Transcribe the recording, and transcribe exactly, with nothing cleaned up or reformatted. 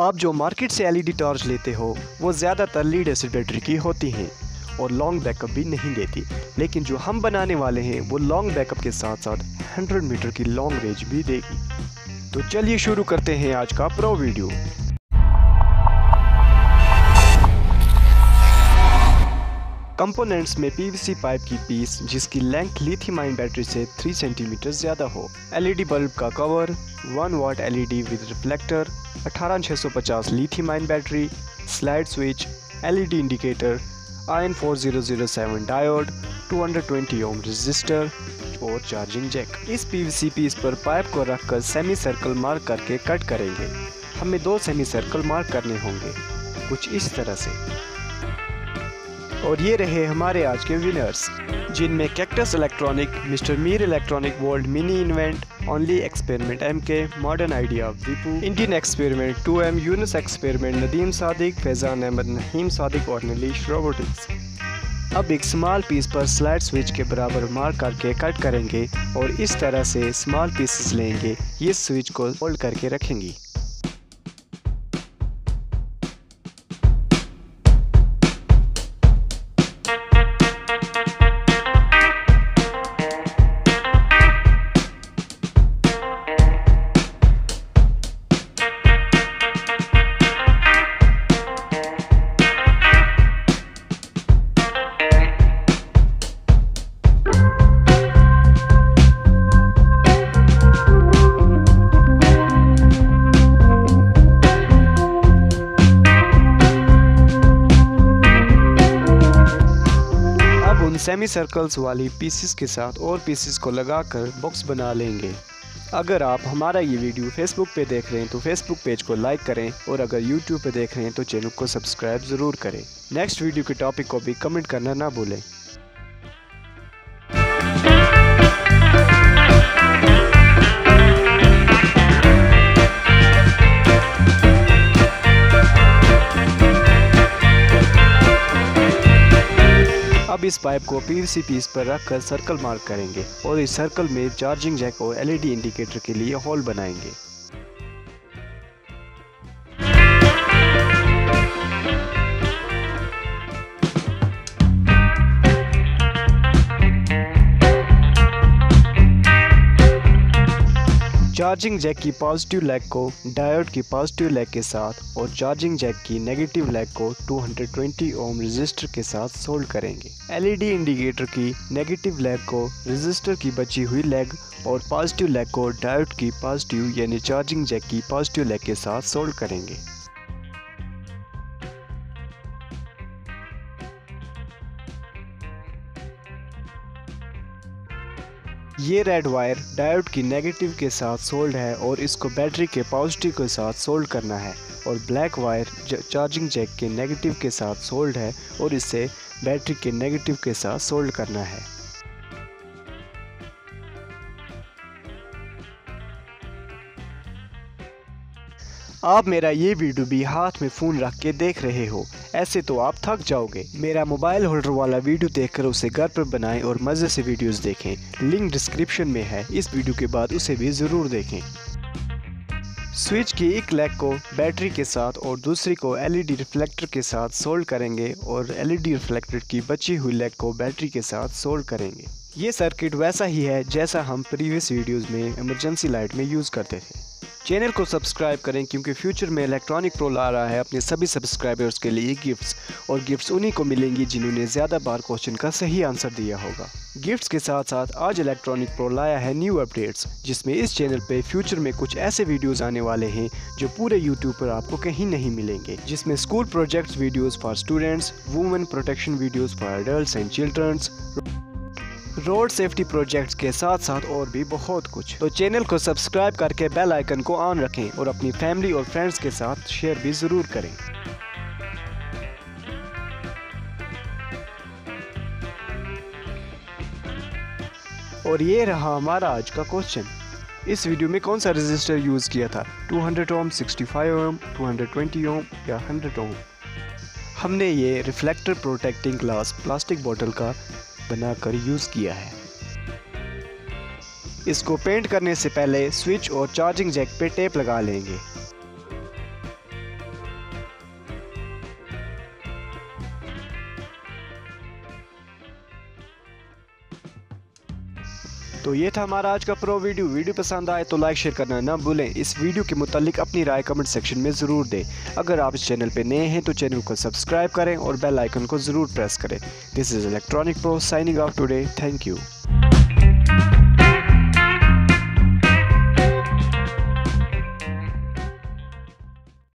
आप जो मार्केट से एलईडी टॉर्च लेते हो वो ज़्यादातर लीड एसिड बैटरी की होती हैं और लॉन्ग बैकअप भी नहीं देती, लेकिन जो हम बनाने वाले हैं वो लॉन्ग बैकअप के साथ साथ सौ मीटर की लॉन्ग रेंज भी देगी। तो चलिए शुरू करते हैं आज का प्रो वीडियो। कंपोनेंट्स में पीवीसी पाइप की पीस जिसकी लेंथ लिथियम आयन बैटरी से तीन सेंटीमीटर ज़्यादा हो, एलईडी बल्ब का cover, one watt LED with reflector, अठारह छह सौ पचास lithium ion battery, slide switch, LED indicator, ion four zero zero seven diode, दो सौ बीस ओम रेजिस्टर और चार्जिंग जैक। इस पीवीसी पीस पर पाइप को रखकर सेमी सर्कल मार्क करके कट करेंगे। हमें दो सेमी सर्कल मार्क करने होंगे कुछ इस तरह से। और ये रहे हमारे आज के विनर्स, जिनमें cactus electronic, mister Mir electronic world, mini invent, only experiment MK, modern idea Vipu, Indian experiment two M, Yunus experiment, Nadeem Sadiq, Faizan Ahmed, Naheem Sadiq और नलीश रोबोटिक्स। अब एक स्मॉल पीस पर स्लाइड स्विच के बराबर मार्क करके कट करेंगे और इस तरह से स्मॉल पीसेस लेंगे, ये स्विच को होल्ड करके रखेंगे। सेमी सर्कल्स वाली पीसेस के साथ और पीसेस को लगाकर बॉक्स बना लेंगे। अगर आप हमारा ये वीडियो फेसबुक पे देख रहे हैं तो फेसबुक पेज को लाइक करें और अगर यूट्यूब पे देख रहे हैं तो चैनल को सब्सक्राइब ज़रूर करें। नेक्स्ट वीडियो के टॉपिक को भी कमेंट करना ना भूलें। अब इस पाइप को पीवीसी पीस पर रखकर सर्कल मार्क करेंगे और इस सर्कल में चार्जिंग जैक और एलईडी इंडिकेटर के लिए होल बनाएंगे। चार्जिंग जैक की पॉजिटिव लेग को डायोड की पॉजिटिव लेग के साथ और चार्जिंग जैक की नेगेटिव लेग को दो सौ बीस ओम रेजिस्टर के साथ सोल्ड करेंगे। एलईडी इंडिकेटर की नेगेटिव लेग को रेजिस्टर की बची हुई लेग और पॉजिटिव लेग को डायोड की पॉजिटिव यानी चार्जिंग जैक की पॉजिटिव लेग के साथ सोल्ड करेंगे। ये रेड वायर डायोड की नेगेटिव के साथ सोल्ड है और इसको बैटरी के पॉजिटिव के साथ सोल्ड करना है और ब्लैक वायर चार्जिंग जैक के नेगेटिव के साथ सोल्ड है और इसे बैटरी के नेगेटिव के साथ सोल्ड करना है। आप मेरा ये वीडियो भी हाथ में फ़ोन रख के देख रहे हो, ऐसे तो आप थक जाओगे। मेरा मोबाइल होल्डर वाला वीडियो देखकर उसे घर पर बनाएं और मज़े से वीडियोस देखें। लिंक डिस्क्रिप्शन में है, इस वीडियो के बाद उसे भी ज़रूर देखें। स्विच की एक लेग को बैटरी के साथ और दूसरी को एलईडी रिफ्लेक्टर के साथ सोल्ड करेंगे और एलईडी रिफ्लेक्टर की बची हुई लेग को बैटरी के साथ सोल्ड करेंगे। ये सर्किट वैसा ही है जैसा हम प्रीवियस वीडियोज़ में इमरजेंसी लाइट में यूज़ करते थे। चैनल को सब्सक्राइब करें क्योंकि फ्यूचर में इलेक्ट्रॉनिक प्रो ला रहा है अपने सभी सब्सक्राइबर्स के लिए गिफ्ट्स, और गिफ्ट्स उन्हीं को मिलेंगी जिन्होंने ज़्यादा बार क्वेश्चन का सही आंसर दिया होगा। गिफ्ट्स के साथ साथ आज इलेक्ट्रॉनिक प्रो लाया है न्यू अपडेट्स, जिसमें इस चैनल पे फ्यूचर में कुछ ऐसे वीडियोस आने वाले हैं जो पूरे यूट्यूब पर आपको कहीं नहीं मिलेंगे, जिसमें school projects videos for students, women protection videos for adults and childrens, road safety projects के साथ साथ और भी बहुत कुछ। तो चैनल को सब्सक्राइब करके बेल आइकन को ऑन रखें और अपनी फैमिली और फ्रेंड्स के साथ शेयर भी ज़रूर करें। और ये रहा हमारा आज का क्वेश्चन। इस वीडियो में कौन सा रेजिस्टर यूज़ किया था, दो सौ ओम, पैंसठ ओम, दो सौ बीस ओम या सौ ओम? हमने ये रिफ्लेक्टर प्रोटेक्टिंग ग्लास प्लास्टिक बोतल का बनाकर यूज़ किया है। इसको पेंट करने से पहले स्विच और चार्जिंग जैक पे टेप लगा लेंगे। तो ये था हमारा आज का प्रो वीडियो। वीडियो पसंद आए तो लाइक शेयर करना ना भूलें। इस वीडियो के मुतालिक अपनी राय कमेंट सेक्शन में ज़रूर दें। अगर आप इस चैनल पे नए हैं तो चैनल को सब्सक्राइब करें और बेल आइकन को ज़रूर प्रेस करें। This is electronic pro signing off today. Thank you.